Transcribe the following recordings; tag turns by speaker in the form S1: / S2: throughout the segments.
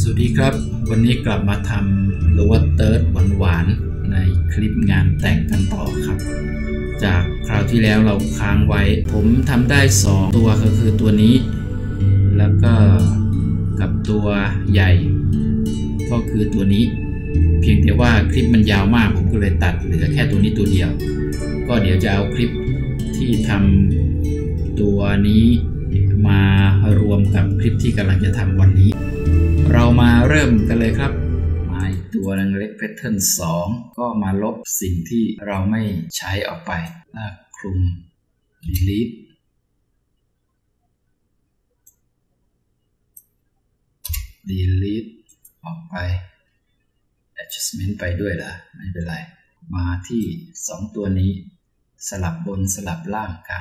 S1: วัสดีครับวันนี้กลับมาทำ lower third หวานๆในคลิปงานแต่งกันต่อครับจากคราวที่แล้วเราค้างไว้ผมทำได้2ตัวก็คือตัวนี้แล้วก็กับตัวใหญ่ก็คือตัวนี้เพียงแต่ว่าคลิปมันยาวมากผมก็เลยตัดเหลือแค่ตัวนี้ตัวเดียวก็เดี๋ยวจะเอาคลิปที่ทำตัวนี้มารวมกับคลิปที่กำลังจะทำวันนี้เรามาเริ่มกันเลยครับมาตัวนึงเล็กแพทเทิร์น2ก็มาลบสิ่งที่เราไม่ใช้ออกไปลากคลุม deleteออกไป adjustment ไปด้วยล่ะไม่เป็นไรมาที่2ตัวนี้สลับบนสลับล่างกัน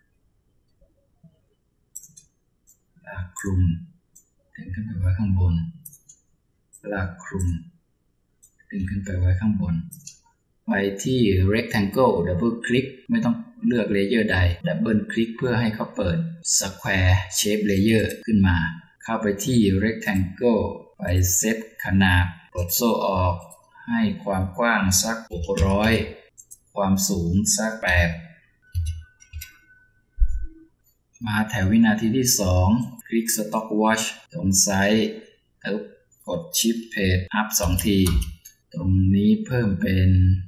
S1: ลากคลุมดึงขึ้นไปไว้ข้างบนลากคลุมดึงขึ้นไปไว้ข้างบนไปที่ rectangle double click ไม่ต้องเลือกเลเยอร์ใด double click เพื่อให้เขาเปิด square shape layer ขึ้นมาเข้าไปที่ rectangle ไปเซตขนาดปลดโซ่ออกให้ความกว้างสัก600ความสูงสัก8มาแถววินาทีที่2คลิก stopwatch ตรงไซส์กด shift page up 2 ทีตรงนี้เพิ่มเป็น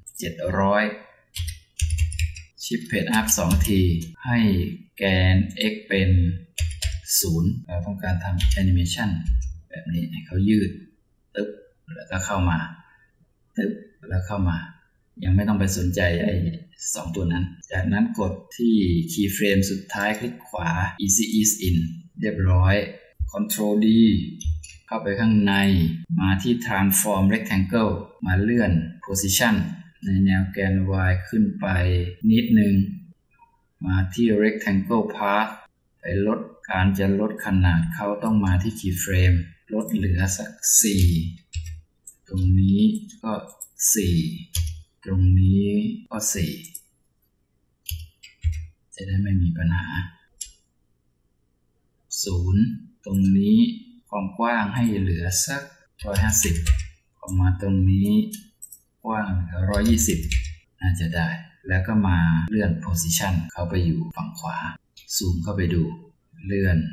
S1: 700 shift page up 2 ทีให้แกน x เป็น0เราต้องการทำ animation แบบนี้ให้เขายืดแล้วก็เข้ามาแล้วเข้ามายังไม่ต้องไปสนใจไอ้2ตัวนั้นจากนั้นกดที่ keyframe สุดท้ายคลิกขวา easy ease in เรียบร้อย Ctrl D เข้าไปข้างในมาที่ transform rectangle มาเลื่อน position ในแนวแกน y ขึ้นไปนิดนึงมาที่ rectangle path ไปจะลดขนาดเขาต้องมาที่ keyframe ลดเหลือสัก4ตรงนี้ก็4ตรงนี้ก็4จะได้ไม่มีปัญหา0ตรงนี้ความกว้างให้เหลือสัก150ออกมาตรงนี้กว้างเหลือ120น่าจะได้แล้วก็มาเลื่อน position เข้าไปอยู่ฝั่งขวาซูมเข้าไปดูเลื่อน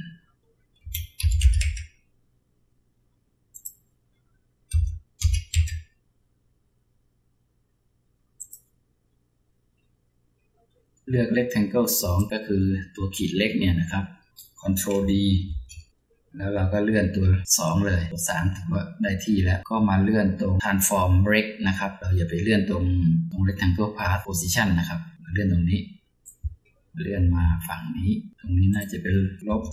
S1: เลือก rectangle 2ก็คือตัวขีดเล็กเนี่ยนะครับ Ctrl D แล้วเราก็เลื่อนตัว2เลยตัว3ถือว่าได้ที่แล้วก็มาเลื่อนตรง transform rect นะครับเราอย่าไปเลื่อนตรง rectangle path position นะครับเลื่อนตรงนี้เลื่อนมาฝั่งนี้ตรงนี้น่าจะเป็น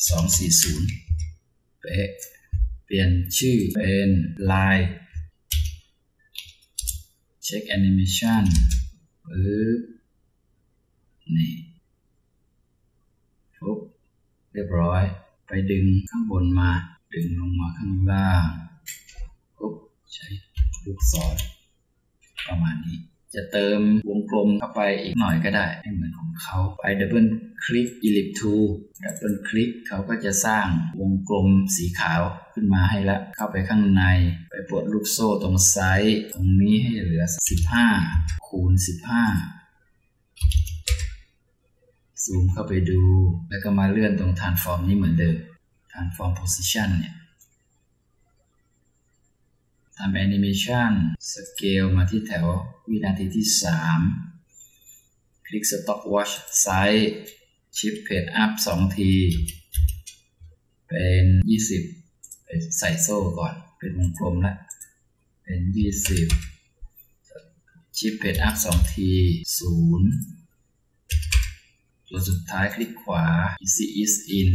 S1: -240เป๊ะเปลี่ยนชื่อเป็น line check animation นี่ปุ๊บเรียบร้อยไปดึงข้างบนมาดึงลงมาข้างล่างปุ๊บใช้ลูกศรประมาณนี้จะเติมวงกลมเข้าไปอีกหน่อยก็ได้ให้เหมือนของเขาไปดับเบิลคลิก ellipse tool ดับเบิลคลิกเขาก็จะสร้างวงกลมสีขาวขึ้นมาให้ละเข้าไปข้างในไปปลดลูกโซ่ตรงไซส์ตรงนี้ให้เหลือ15คูณ15ซูมเข้าไปดูแล้วก็มาเลื่อนตรง transform นี้เหมือนเดิม transform position เนี่ยทำ animation scale มาที่แถววินาทีที่3คลิก stopwatch size shift page up 2 ทีเป็น20ไปใส่โซ่ก่อนเป็นวงกลมแล้วเป็น20 shift page up 2 ที0ตัวสุดท้ายคลิกขวา easy ease in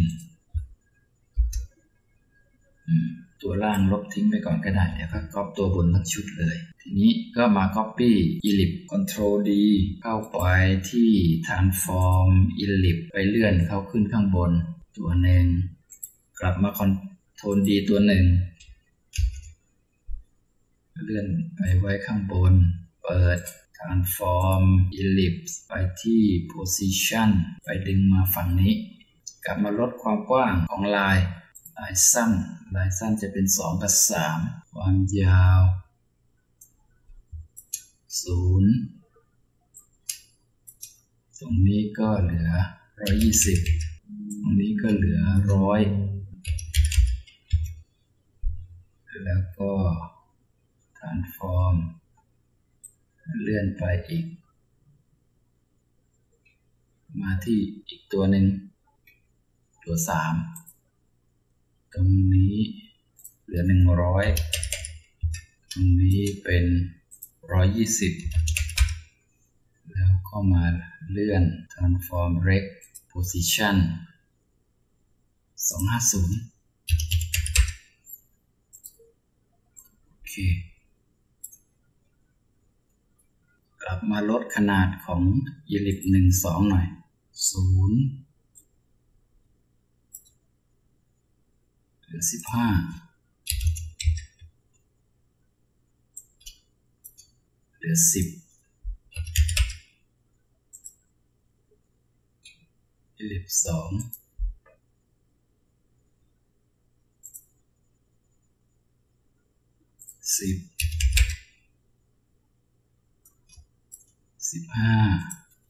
S1: ตัวล่างลบทิ้งไปก่อนก็ได้เดี๋ยวก็ก๊อปตัวบนทั้งชุดเลยทีนี้ก็มา copy ellipse Ctrl D เข้าไปที่ transform ellipse ไปเลื่อนเข้าขึ้นข้างบนตัวหนึ่งกลับมา Ctrl D ตัวหนึ่งเลื่อนไปไว้ข้างบนเปิดtransform ellipse ไปที่ position ไปดึงมาฝั่งนี้กลับมาลดความกว้างของลายลายสั้นจะเป็น2กับ3ความยาว0ตรงนี้ก็เหลือ120ตรงนี้ก็เหลือ100แล้วก็ transform เลื่อนไปอีกมาที่อีกตัวหนึ่งตัว3ตรงนี้เหลือ100ตรงนี้เป็น120แล้วก็มาเลื่อน transform rect position 250โอเคกลับมาลดขนาดของ ellipse 1 2หน่อย0เหลือ15เหลือ10ellipse 2 10 15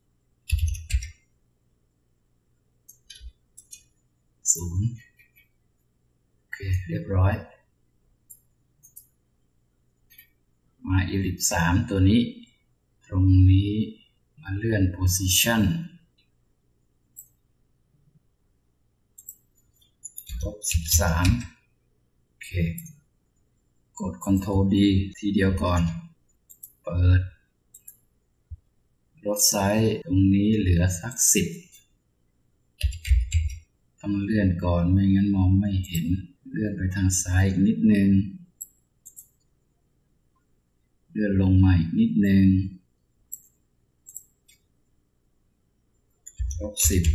S1: 0โอเคเรียบร้อยมา ellipse 3ตัวนี้ตรงนี้มาเลื่อน position 13โอเคกด Ctrl D ทีเดียวก่อนเปิดลดไซส์ตรงนี้เหลือสัก10ต้องเลื่อนก่อนไม่งั้นมองไม่เห็นเลื่อนไปทางซ้ายอีกนิดนึงเลื่อนลงมาอีกนิดนึง10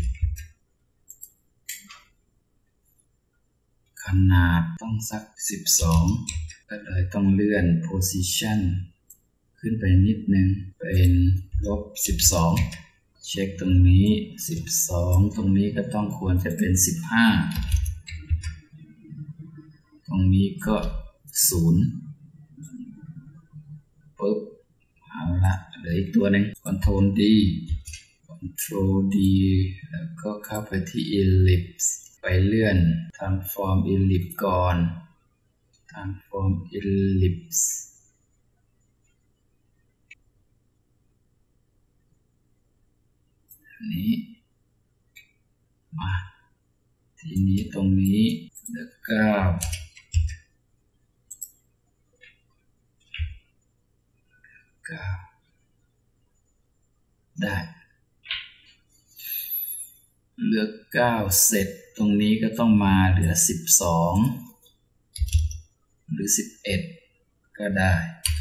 S1: ขนาดต้องสัก12ก็เลยต้องเลื่อน position ขึ้นไปนิดนึงเป็น-12เช็คตรงนี้12ตรงนี้ก็ต้องควรจะเป็น15ตรงนี้ก็0ปึ๊บเอาละเหลืออีกตัวหนึ่ง Ctrl D แล้วก็เข้าไปที่ ellipse ไปเลื่อน transform ellipse ก่อน transform ellipseนี้มาทีนี้ตรงนี้เหลือ9ได้เหลือ9เสร็จตรงนี้ก็ต้องมาเหลือ12หรือ11ก็ได้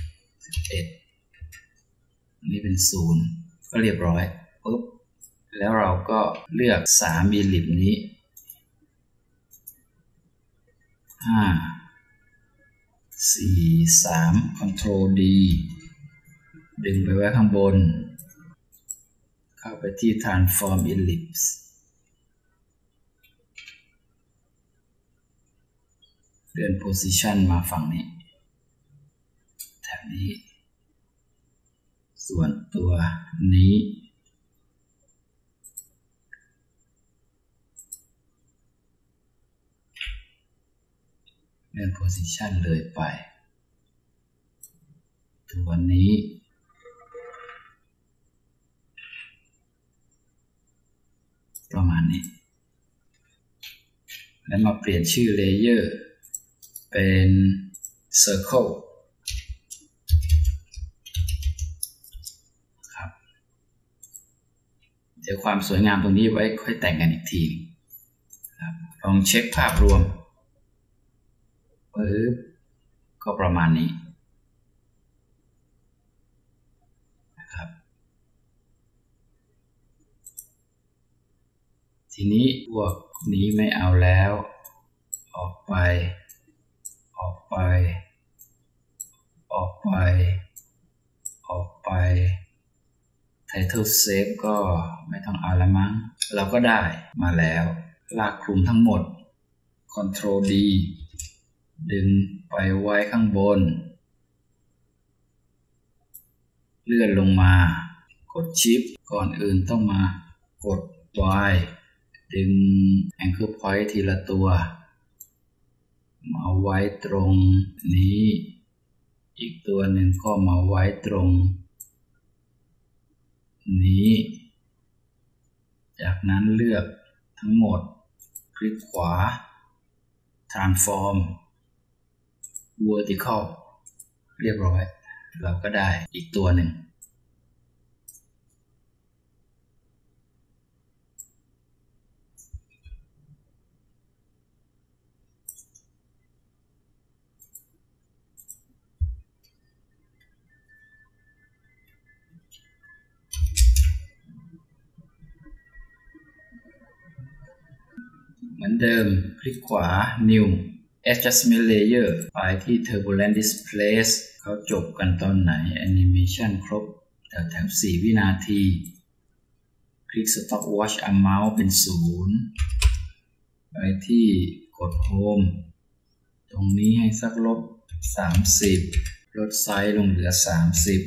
S1: 11นี่เป็น0ก็เรียบร้อยปุ๊บแล้วเราก็เลือก3 ellipse นี้5 4 3 Ctrl D ดึงไปไว้ข้างบนเข้าไปที่ transform ellipse เลื่อน position มาฝั่งนี้แถบนี้ส่วนตัวนี้เลื่อน position เลยไปตัวนี้ประมาณนี้แล้วมาเปลี่ยนชื่อ layer เป็น circle ครับเดี๋ยวความสวยงามตรงนี้ไว้ค่อยแต่งกันอีกทีครับลองเช็คภาพรวมก็ประมาณนี้นะครับทีนี้พวกนี้ไม่เอาแล้วออกไป Title Save ก็ไม่ต้องเอาละมั้งเราก็ได้มาแล้วลากคลุมทั้งหมด Ctrl D ดึงไปไว้ข้างบนเลื่อนลงมากด Shift ก่อนอื่นต้องมากด Y ดึง Anchor Point ทีละตัวมาไว้ตรงนี้อีกตัวหนึ่งก็มาไว้ตรงนี้จากนั้นเลือกทั้งหมดคลิกขวา Transform Vertical เรียบร้อยเราก็ได้อีกตัวหนึ่งเหมือนเดิมคลิกขวา New Adjustment Layer ไปที่ Turbulent Displace เขาจบกันตอนไหน Animation ครบแถว4 วินาทีคลิก Stopwatch Amount เป็น 0 ไปที่กด Home ตรงนี้ให้สักลบ 30 ลดไซส์ลงเหลือ 30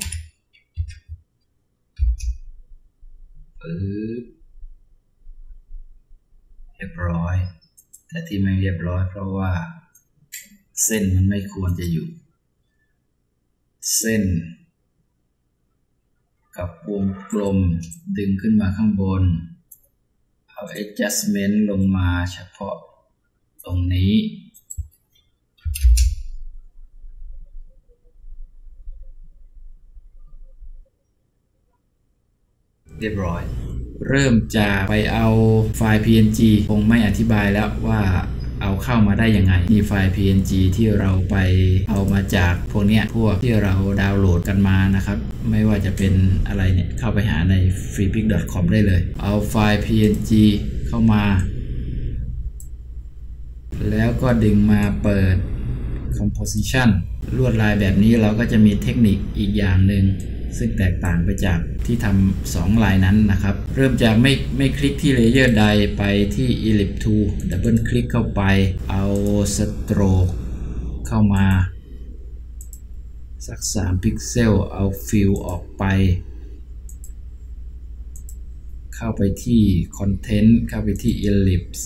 S1: เรียบร้อยแต่ที่ไม่เรียบร้อยเพราะว่าเส้นมันไม่ควรจะอยู่เส้นกับวงกลมดึงขึ้นมาข้างบนเอา adjustment ลงมาเฉพาะตรงนี้เรียบร้อยเริ่มจากไปเอาไฟล์ PNG คงไม่อธิบายแล้วว่าเอาเข้ามาได้ยังไงนี่ไฟล์ PNG ที่เราไปเอามาจากพวกที่เราดาวน์โหลดกันมานะครับไม่ว่าจะเป็นอะไรเนี่ยเข้าไปหาใน freepik.com ได้เลยเอาไฟล์ PNG เข้ามาแล้วก็ดึงมาเปิด composition ลวดลายแบบนี้เราก็จะมีเทคนิคอีกอย่างหนึ่งซึ่งแตกต่างไปจากที่ทำ2ลายนั้นนะครับเริ่มจากไม่คลิกที่เลเยอร์ใดไปที่ Ellipse Tool ดับเบิลคลิกเข้าไปเอา Stroke เข้ามาสัก3พิกเซลเอา Fill ออกไปเข้าไปที่ Content เข้าไปที่ Ellipse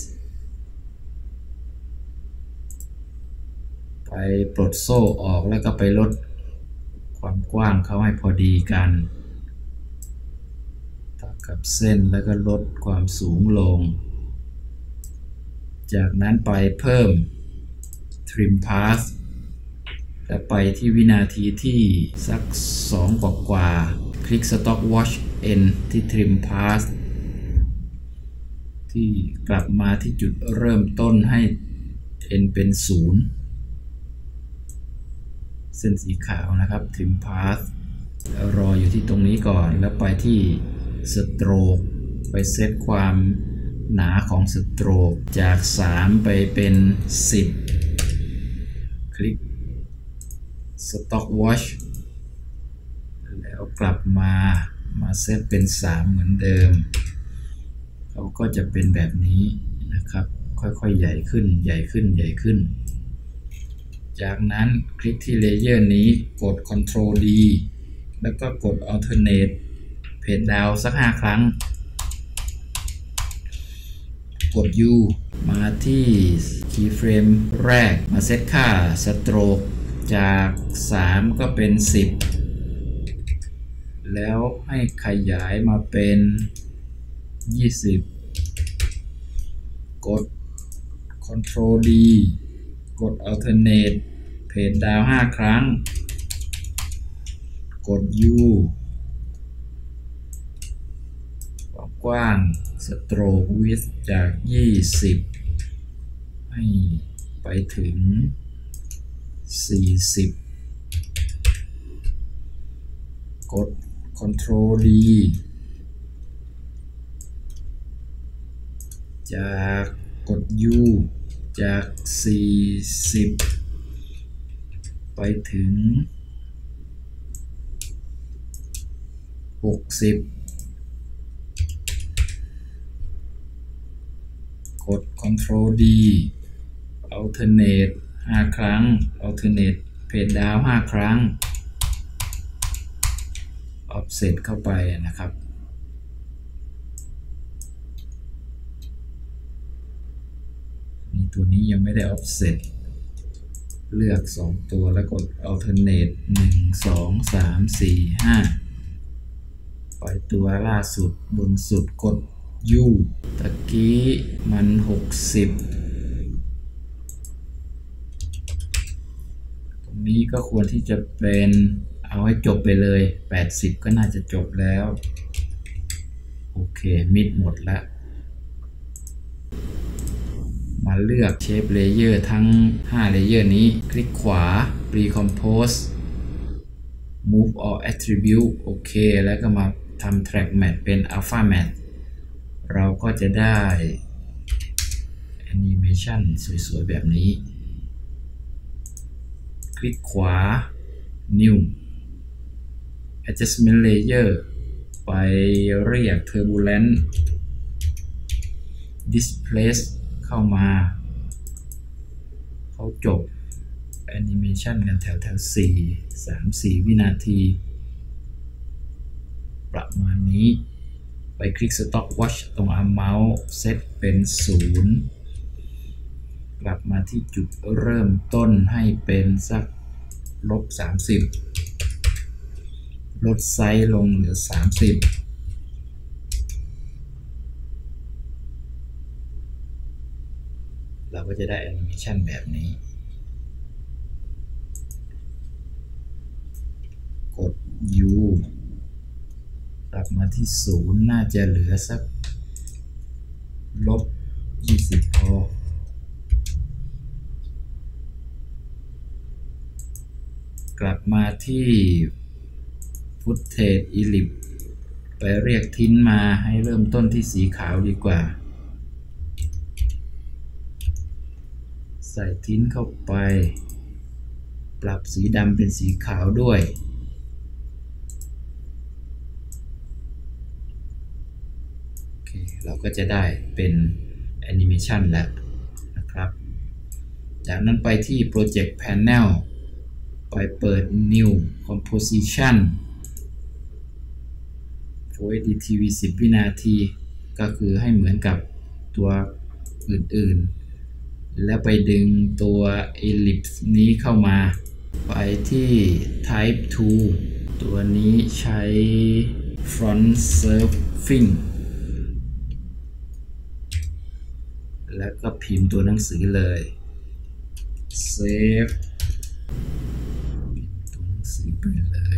S1: ไปปลดโซ่ออกแล้วก็ไปลดความกว้างเขาให้พอดีกันเท่ากับเส้นแล้วก็ลดความสูงลงจากนั้นไปเพิ่ม Trim Path และไปที่วินาทีที่สัก2กว่าคลิก Stopwatch N ที่ Trim Path ที่กลับมาที่จุดเริ่มต้นให้ N เป็น 0เส้นสีขาวนะครับ Trim Path แล้วรออยู่ที่ตรงนี้ก่อนแล้วไปที่ Stroke ไปเซตความหนาของ Stroke จาก3ไปเป็น10คลิก Stopwatch แล้วกลับมาเซตเป็น3เหมือนเดิมเขาก็จะเป็นแบบนี้นะครับค่อยๆใหญ่ขึ้นใหญ่ขึ้นจากนั้นคลิกที่เลเยอร์นี้กด Ctrl D แล้วก็กด Alternate Page Down สัก5ครั้งกด U มาที่ Keyframe แรกมาเซตค่า Stroke จาก3ก็เป็น10แล้วให้ขยายมาเป็น20กด Ctrl D กด Alternate Page Down 5ครั้งกด U ความกว้าง Stroke Width จาก20ให้ไปถึง40กด Ctrl D จากกด U จาก40ไปถึง60กด Ctrl D alternate 5 ครั้ง alternate page down 5 ครั้ง offset เข้าไปนะครับตัวนี้ยังไม่ได้ offset เลือก2ตัวแล้วกด alternate 1 2 3 4 5ไปตัวล่าสุดบนสุดกด U ตะกี้มัน60ตรงนี้ก็ควรที่จะเป็นเอาให้จบไปเลย80ก็น่าจะจบแล้วโอเคมิดหมดแล้วมาเลือก Shape Layer ทั้ง5 Layer นี้คลิกขวา Recompose Move All Attribute โอเคแล้วก็มาทำ Track Matte เป็น Alpha Matte เราก็จะได้ Animation สวยๆแบบนี้คลิกขวา New Adjustment Layer ไปเรียก Turbulent Displace เข้ามาเขาจบ Animation กันแถว3-4 วินาทีประมาณนี้ไปคลิก Stopwatch ตรง Mouse เซตเป็น 0 กลับมาที่จุดเริ่มต้นให้เป็นสัก-30 ลดไซส์ลงเหลือ 30เราก็จะได้แอนิเมชันแบบนี้กด U กลับมาที่ 0 น่าจะเหลือสัก-20 พอกลับมาที่ Footage Ellipse ไปเรียกทิ้นมาให้เริ่มต้นที่สีขาวดีกว่าใส่ทิ้นเข้าไปปรับสีดำเป็นสีขาวด้วยโอเคเราก็จะได้เป็นแอนิเมชันแล้วนะครับจากนั้นไปที่ Project Panel ไปเปิด New Composition Full HD TV 10 วินาทีก็คือให้เหมือนกับตัวอื่นๆแล้วไปดึงตัว Ellipse นี้เข้ามาไปที่ Type 2 ตัวนี้ใช้ Front Surfing แล้วก็พิมพ์ตัวหนังสือเลย Save ตัวหนังสือไปเลย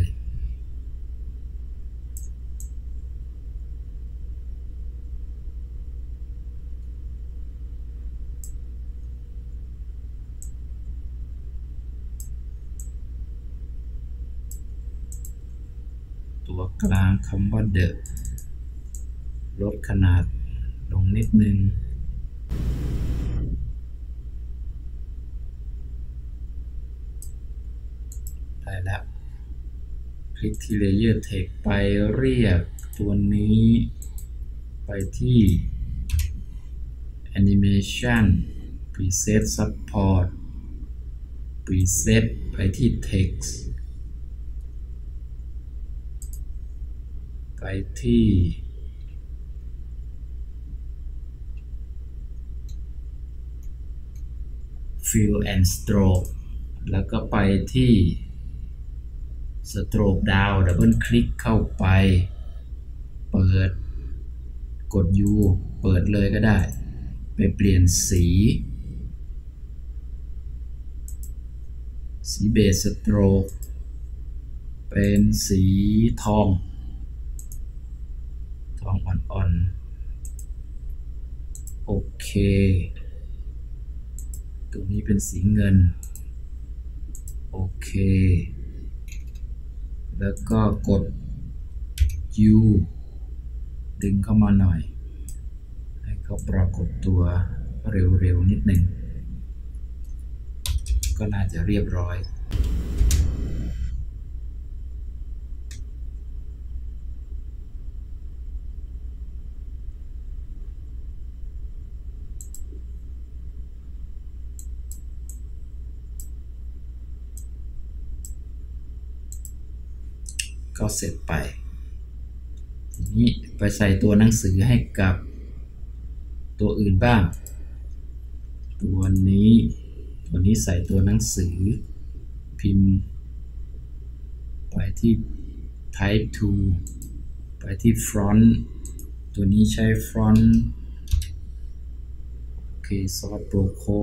S1: ตัวกลางคำว่า The ลดขนาดลงนิดนึงได้แล้วคลิกที่ Layer Text ไปเรียกตัวนี้ไปที่ Animation Preset Support Preset ไปที่ Text ไปที่ Fill and Stroke แล้วก็ไปที่ Stroke Down ดับเบิลคลิกเข้าไปเปิดกด U เปิดเลยก็ได้ไปเปลี่ยนสีเบสสโตรกเป็นสีทองอ่อนๆโอเคตัวนี้เป็นสีเงินโอเคแล้วก็กด U ดึงเข้ามาหน่อยให้เขาปรากฏตัวเร็วๆนิดหนึ่งก็น่าจะเรียบร้อยก็เสร็จไปทีนี้ไปใส่ตัวหนังสือให้กับตัวอื่นบ้างตัวนี้ใส่ตัวหนังสือพิมพ์ไปที่ type 2 ไปที่ front ตัวนี้ใช้ front โอเค source pro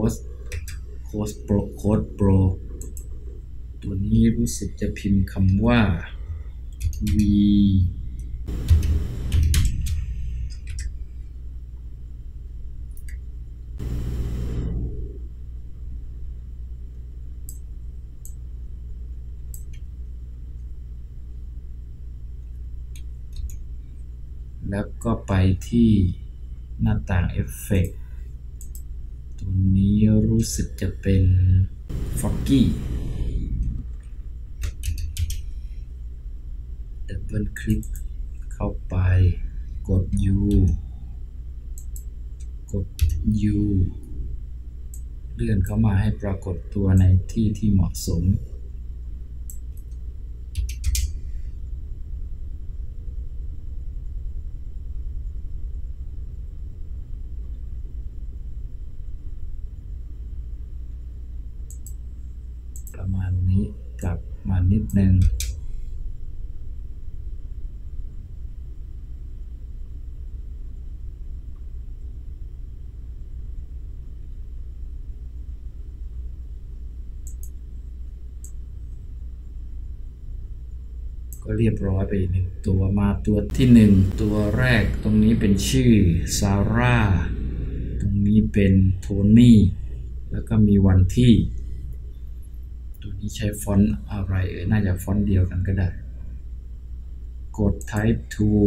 S1: code pro ตัวนี้รู้สึกจะพิมพ์คำว่า v แล้วก็ไปที่หน้าต่างเอฟเฟกต์ตัวนี้รู้สึกจะเป็น Foggy ดับเบิลคลิกเข้าไปกด U เลื่อนเข้ามาให้ปรากฏตัวในที่ที่เหมาะสมประมาณนี้กลับมานิดนึงก็เรียบร้อยไปอีกหนึ่งตัวมาตัวที่1ตัวแรกตรงนี้เป็นชื่อซาร่าตรงนี้เป็นโทนี่แล้วก็มีวันที่ตัวนี้ใช้ฟอนต์อะไรน่าจะฟอนต์เดียวกันก็ได้กด type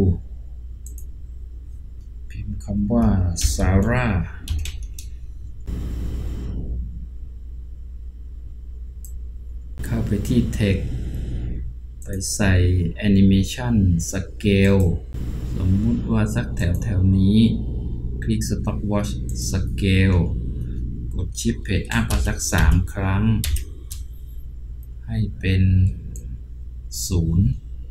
S1: 2พิมพ์คำว่าซาร่าเข้าไปที่ text ไปใส่ animation scale สมมุติว่าสักแถวนี้คลิก stopwatch scale กด shift page up สัก3 ครั้งให้เป็น0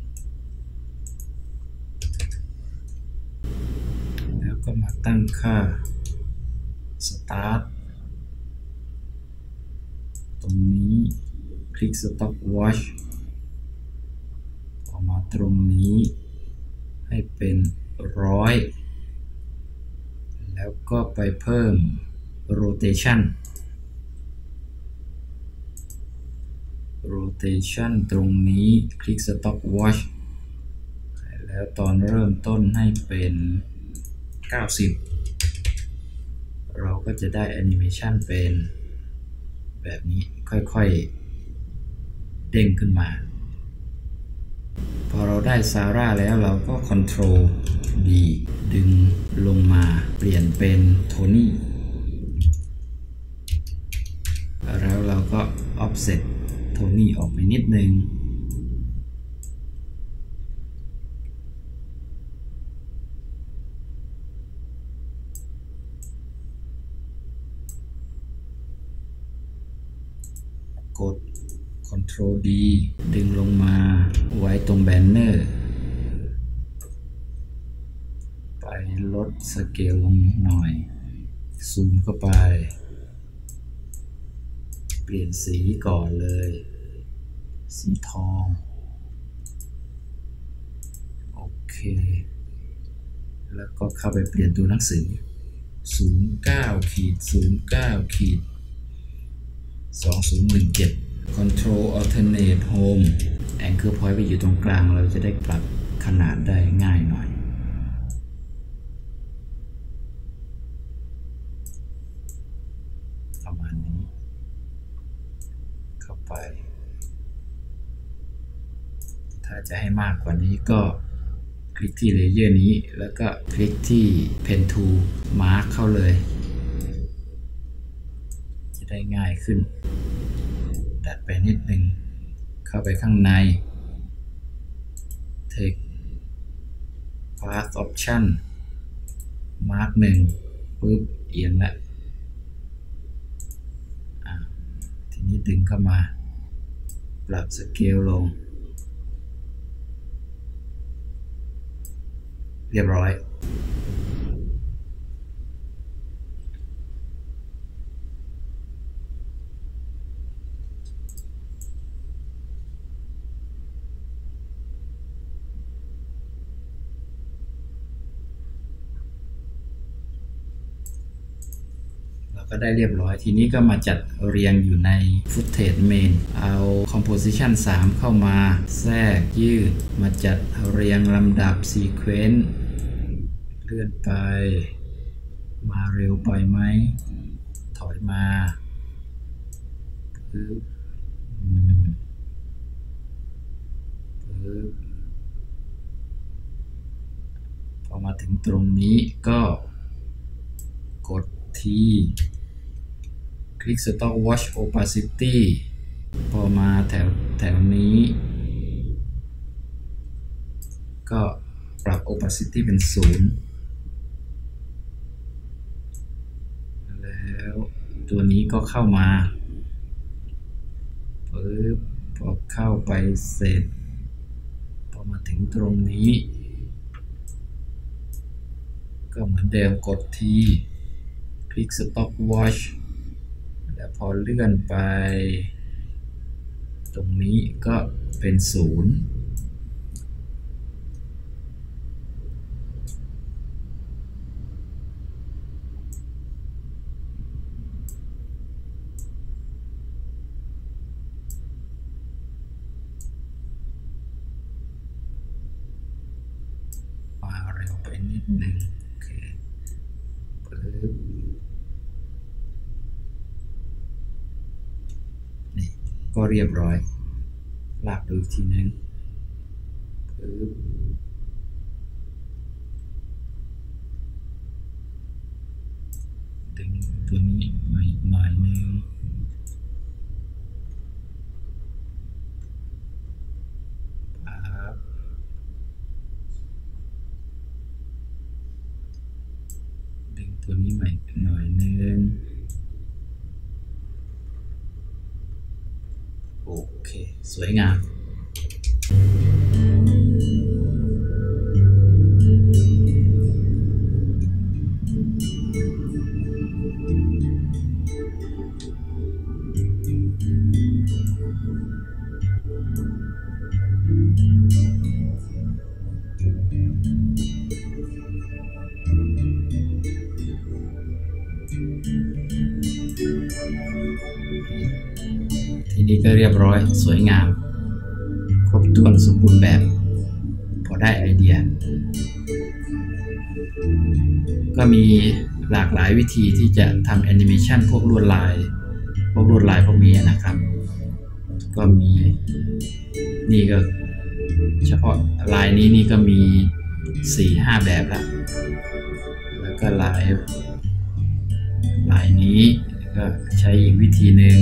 S1: แล้วก็มาตั้งค่า start ตรงนี้คลิก stopwatch ออกมาตรงนี้ให้เป็น100แล้วก็ไปเพิ่ม rotation ตรงนี้คลิก stopwatch แล้วตอนเริ่มต้นให้เป็น90เราก็จะได้แอนิเมชันเป็นแบบนี้ค่อยๆเด้งขึ้นมาพอเราได้ซาร่าแล้วเราก็ Ctrl D ดึงลงมาเปลี่ยนเป็นโทนี่แล้วเราก็ offset โทนี่ออกไปนิดนึงกด Ctrl D ดึงลงมาไว้ตรงแบนเนอร์ไปลดสเกลลงหน่อยซูมเข้าไปเปลี่ยนสีก่อนเลยสีทองโอเคแล้วก็เข้าไปเปลี่ยนตัวหนังสือ09-2017 Control Alternate Home Anchor Point ไปอยู่ตรงกลางเราจะได้ปรับขนาดได้ง่ายหน่อยประมาณนี้เข้าไปถ้าจะให้มากกว่านี้ก็คลิกที่เลเยอร์นี้แล้วก็คลิกที่ Pen Tool Mark เข้าเลยจะได้ง่ายขึ้นดัดไปนิดนึงเข้าไปข้างใน Text Path Option Mark 1ปุ๊บเอียงละทีนี้ดึงเข้ามาปรับสเกลลงเรียบร้อยก็ได้เรียบร้อยทีนี้ก็มาจัดเรียงอยู่ใน footage main เอา composition 3 เข้ามาแทรกยืดมาจัดเรียงลำดับ sequence เลื่อนไปมาเร็วไปไหมถอยมาปึ๊บพอมาถึงตรงนี้ก็กดที่คลิก stopwatch opacity พอมาแถวนี้ก็ปรับ opacity เป็น0แล้วตัวนี้ก็เข้ามาปึ๊บพอเข้าไปเสร็จพอมาถึงตรงนี้ก็เหมือนเดิมกดที่คลิก stopwatch แล้วพอเลื่อนไปตรงนี้ก็เป็น0มาเร็วไปนิดนึงโอเคปึ๊บนี่ก็เรียบร้อยลากดูอีกทีนึงปึ๊บดึงตัวนี้มาอีกหน่อยนึงตัวนี้ใหม่หน่อยนึงโอเคสวยงามทีนี้ก็เรียบร้อยสวยงามครบถ้วนสมบูรณ์แบบพอได้ไอเดียก็มีหลากหลายวิธีที่จะทำแอนิเมชันพวกลวดลายพวกนี้นะครับก็มีนี่ก็เฉพาะลายนี้นี่ก็มี 4-5 แบบแล้วก็ลายนี้ก็ใช้อีกวิธีหนึ่ง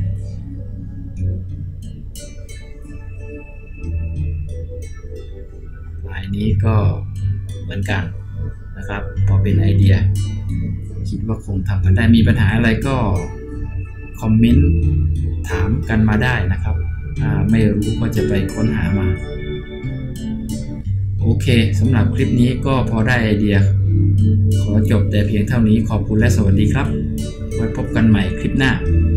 S1: ลายนี้ก็เหมือนกันนะครับพอเป็นไอเดียคิดว่าคงทำกันได้มีปัญหาอะไรก็คอมเมนต์ถามกันมาได้นะครับถ้าไม่รู้ก็จะไปค้นหามาโอเคสำหรับคลิปนี้ก็พอได้ไอเดียขอจบแต่เพียงเท่านี้ขอบคุณและสวัสดีครับไว้พบกันใหม่คลิปหน้า